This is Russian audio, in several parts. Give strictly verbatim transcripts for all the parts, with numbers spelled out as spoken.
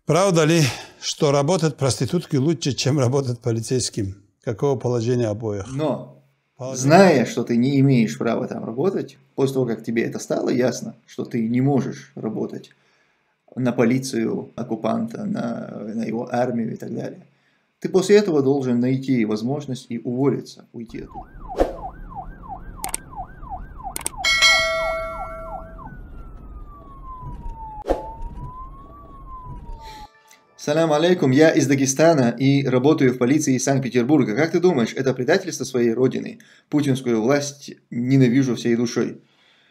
Правда ли, что работать проституткой лучше, чем работать полицейским? Каково положение обоих? Но, Положение... зная, что ты не имеешь права там работать, после того, как тебе это стало ясно, что ты не можешь работать на полицию оккупанта, на, на его армию и так далее, ты после этого должен найти возможность и уволиться, уйти оттуда. Салам алейкум, я из Дагестана и работаю в полиции Санкт-Петербурга. Как ты думаешь, это предательство своей родины? Путинскую власть ненавижу всей душой.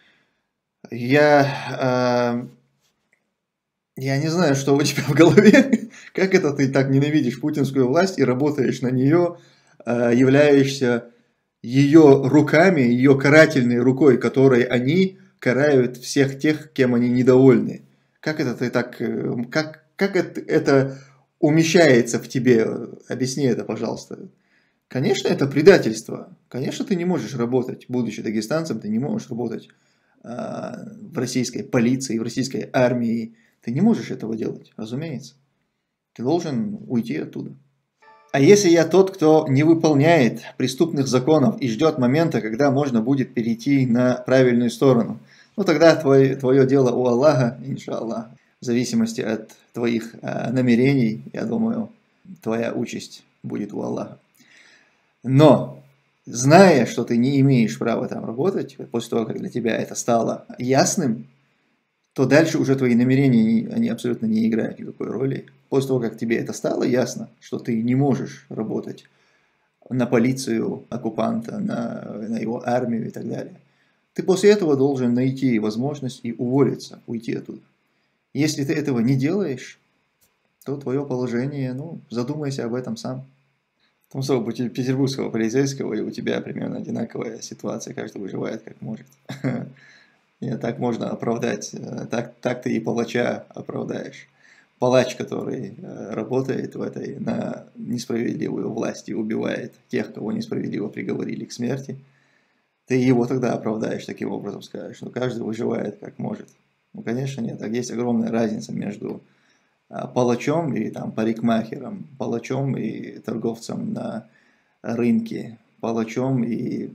Я, э, я не знаю, что у тебя в голове. Как это ты так ненавидишь путинскую власть и работаешь на нее, э, являешься ее руками, ее карательной рукой, которой они карают всех тех, кем они недовольны? Как это ты так... э, Как, как это, это умещается в тебе? Объясни это, пожалуйста. Конечно, это предательство. Конечно, ты не можешь работать, будучи дагестанцем, ты не можешь работать э, в российской полиции, в российской армии. Ты не можешь этого делать, разумеется. Ты должен уйти оттуда. А если я тот, кто не выполняет преступных законов и ждет момента, когда можно будет перейти на правильную сторону, ну тогда твой, твое дело у Аллаха, иншаллах. В зависимости от твоих э, намерений, я думаю, твоя участь будет у Аллаха. Но, зная, что ты не имеешь права там работать, после того, как для тебя это стало ясным, то дальше уже твои намерения, они абсолютно не играют никакой роли. После того, как тебе это стало ясно, что ты не можешь работать на полицию оккупанта, на, на его армию и так далее, ты после этого должен найти возможность и уволиться, уйти оттуда. Если ты этого не делаешь, то твое положение, ну, задумайся об этом сам. В том самом петербургского полицейского и у тебя примерно одинаковая ситуация, каждый выживает как может. И так можно оправдать, так, так ты и палача оправдаешь. Палач, который работает в этой, на несправедливую власть и убивает тех, кого несправедливо приговорили к смерти, ты его тогда оправдаешь таким образом, скажешь, что каждый выживает как может. Ну, конечно, нет. Так есть огромная разница между палачом и там, парикмахером, палачом и торговцем на рынке, палачом и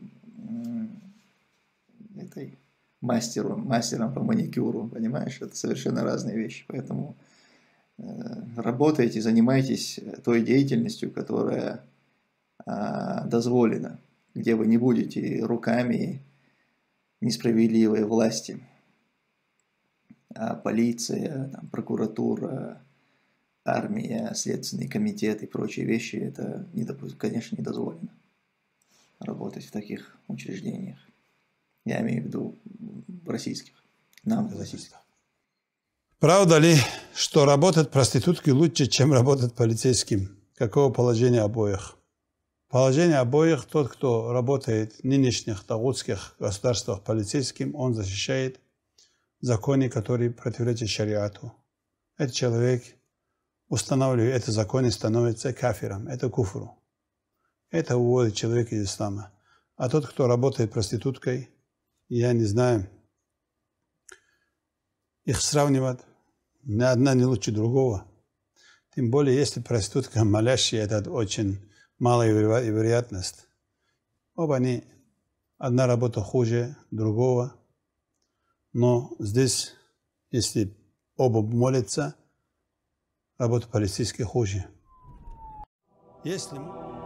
этой, мастером, мастером по маникюру, понимаешь? Это совершенно разные вещи. Поэтому э, работайте, занимайтесь той деятельностью, которая э, дозволена, где вы не будете руками несправедливой власти. А полиция, там, прокуратура, армия, следственный комитет и прочие вещи, это, конечно, не дозволено работать в таких учреждениях. Я имею в виду российских, нам российских. Правда ли, что работать проституткой лучше, чем работать полицейским? Каково положение обоих? Положение обоих, тот, кто работает в нынешних тагутских государствах полицейским, он защищает законы, которые противоречат шариату. Этот человек, устанавливая эти законы, становится кафиром, это куфру. Это уводит человека из ислама. А тот, кто работает проституткой, я не знаю, их сравнивать, ни одна не лучше другого. Тем более, если проститутка молящая, это очень малая вероятность. Оба они, одна работа хуже другого. Но здесь, если оба молятся, работа полицейская хуже. Если